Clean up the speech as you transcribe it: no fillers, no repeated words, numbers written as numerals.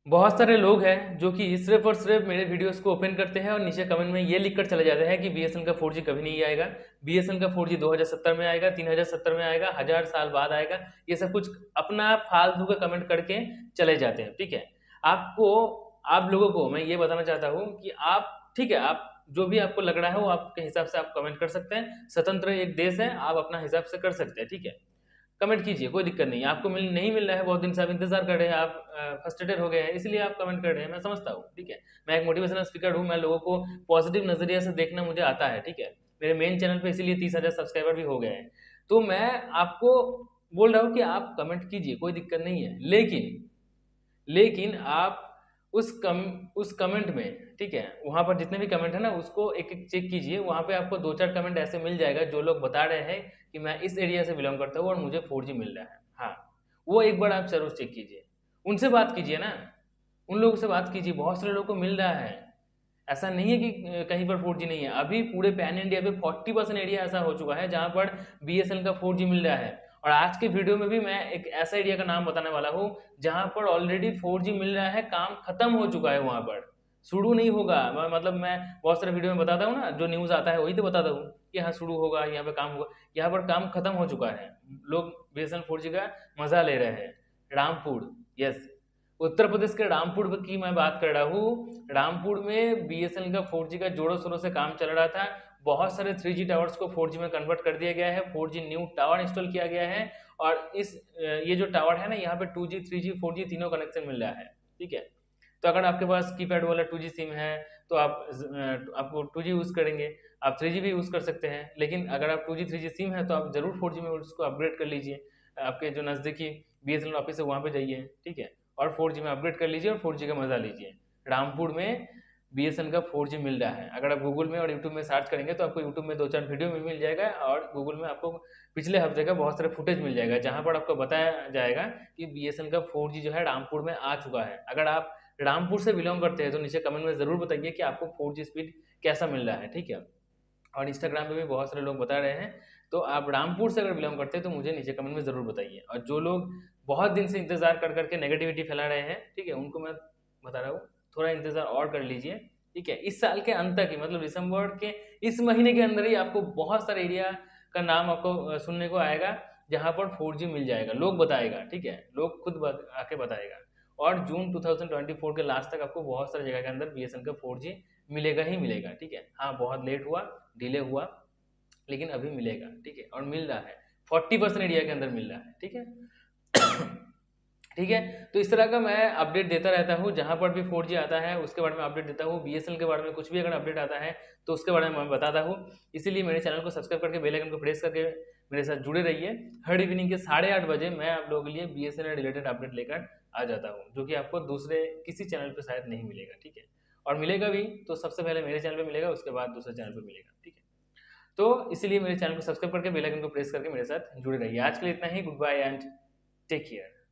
बहुत सारे लोग हैं जो कि सिर्फ और सिर्फ मेरे वीडियोस को ओपन करते हैं और नीचे कमेंट में ये लिख कर चले जाते हैं कि बीएसएनएल का 4G कभी नहीं आएगा, बीएसएनएल का 4G 2070 में आएगा, 3070 में आएगा, 1000 साल बाद आएगा। ये सब कुछ अपना फालतू का कमेंट करके चले जाते हैं। ठीक है, आपको आप लोगों को मैं ये बताना चाहता हूँ कि आप ठीक है, आप जो भी आपको लग रहा है वो आपके हिसाब से आप कमेंट कर सकते हैं। स्वतंत्र एक देश है, आप अपना हिसाब से कर सकते हैं। ठीक है, कमेंट कीजिए, कोई दिक्कत नहीं है। आपको नहीं मिल रहा है, बहुत दिन से आप इंतजार कर रहे हैं, आप फ्रस्ट्रेटेड हो गए हैं, इसलिए आप कमेंट कर रहे हैं, मैं समझता हूँ। ठीक है, मैं एक मोटिवेशनल स्पीकर हूँ, मैं लोगों को पॉजिटिव नजरिए से देखना मुझे आता है। ठीक है, मेरे मेन चैनल पे इसीलिए 30,000 सब्सक्राइबर भी हो गए हैं। तो मैं आपको बोल रहा हूँ कि आप कमेंट कीजिए, कोई दिक्कत नहीं है, लेकिन आप उस कमेंट में, ठीक है, वहां पर जितने भी कमेंट है ना उसको एक एक चेक कीजिए। वहां पे आपको दो चार कमेंट ऐसे मिल जाएगा जो लोग बता रहे हैं कि मैं इस एरिया से बिलोंग करता हूँ और मुझे 4G मिल रहा है। हाँ, वो एक बार आप जरूर चेक कीजिए, उनसे बात कीजिए ना, उन लोगों से बात कीजिए। बहुत सारे लोगों को मिल रहा है, ऐसा नहीं है कि कहीं पर 4G नहीं है। अभी पूरे पैन इंडिया पे 40% एरिया ऐसा हो चुका है जहां पर बीएसएनएल का 4G मिल रहा है। और आज के वीडियो में भी मैं एक ऐसा एरिया का नाम बताने वाला हूँ जहां पर ऑलरेडी 4G मिल रहा है, काम खत्म हो चुका है, वहां पर शुरू नहीं होगा। मतलब मैं बहुत सारे वीडियो में बताता हूँ ना, जो न्यूज आता है वही तो बताता हूँ कि हाँ शुरू होगा, यहाँ पे काम होगा। यहाँ पर काम खत्म हो चुका है, लोग बीएसएनएल 4G का मजा ले रहे हैं। रामपुर, यस, उत्तर प्रदेश के रामपुर की मैं बात कर रहा हूँ। रामपुर में बीएसएनएल का 4G का जोरों शोरों से काम चल रहा था। बहुत सारे 3G टावर्स को 4G में कन्वर्ट कर दिया गया है, 4G न्यू टावर इंस्टॉल किया गया है। और ये जो टावर है ना, यहाँ पे 2G 3G 4G तीनों कनेक्शन मिल रहा है। ठीक है, तो अगर आपके पास कीपैड वाला 2G सिम है तो आपको 2G यूज करेंगे, आप 3G भी यूज कर सकते हैं। लेकिन अगर आप 2G 3G सिम है तो आप जरूर 4G में उसको अपग्रेड कर लीजिए। आपके जो नजदीकी बीएसएनएल ऑफिस है वहाँ पे जाइए, ठीक है, और 4G में अपग्रेड कर लीजिए और 4G का मजा लीजिए। रामपुर में बीएसएनएल का 4G मिल रहा है। अगर आप गूगल में और यूट्यूब में सर्च करेंगे तो आपको यूट्यूब में दो चार वीडियो में मिल जाएगा, और गूगल में आपको पिछले हफ्ते का बहुत सारे फुटेज मिल जाएगा जहां पर आपको बताया जाएगा कि बीएसएनएल का 4G जो है रामपुर में आ चुका है। अगर आप रामपुर से बिलोंग करते हैं तो नीचे कमेंट में जरूर बताइए कि आपको 4G स्पीड कैसा मिल रहा है। ठीक है, और इंस्टाग्राम पे भी बहुत सारे लोग बता रहे हैं। तो आप रामपुर से अगर बिलोंग करते हैं तो मुझे नीचे कमेंट में ज़रूर बताइए। और जो लोग बहुत दिन से इंतज़ार कर करके नेगेटिविटी फैला रहे हैं, ठीक है, उनको मैं बता रहा हूँ, थोड़ा इंतज़ार और कर लीजिए। ठीक है, इस साल के अंत तक ही, मतलब दिसंबर के इस महीने के अंदर ही आपको बहुत सारे एरिया का नाम आपको सुनने को आएगा जहाँ पर 4G मिल जाएगा। लोग बताएगा, ठीक है, लोग खुद आके बताएगा। और जून 2024 के लास्ट तक आपको बहुत सारी जगह के अंदर बीएसएनएल का 4G मिलेगा ही मिलेगा। ठीक है, हाँ बहुत लेट हुआ, डिले हुआ, लेकिन अभी मिलेगा। ठीक है, और मिल रहा है, 40% एरिया के अंदर मिल रहा है। ठीक है, ठीक है, तो इस तरह का मैं अपडेट देता रहता हूँ। जहां पर भी 4G आता है उसके बारे में अपडेट देता हूँ। बीएसएनएल के बारे में कुछ भी अगर अपडेट आता है तो उसके बारे में मैं बताता हूँ। इसीलिए मेरे चैनल को सब्सक्राइब करके बेल आइकन को प्रेस करके मेरे साथ जुड़े रहिए। हर इवनिंग के 8:30 बजे मैं आप लोगों के लिए बीएसएनएल रिलेटेड अपडेट लेकर आ जाता हूँ, जो कि आपको दूसरे किसी चैनल पर शायद नहीं मिलेगा। ठीक है, और मिलेगा भी तो सबसे पहले मेरे चैनल पर मिलेगा, उसके बाद दूसरे चैनल पर मिलेगा। ठीक है, तो इसीलिए मेरे चैनल को सब्सक्राइब करके बेल आइकन को प्रेस करके मेरे साथ जुड़े रहिए। आज के लिए इतना ही, goodbye and take care.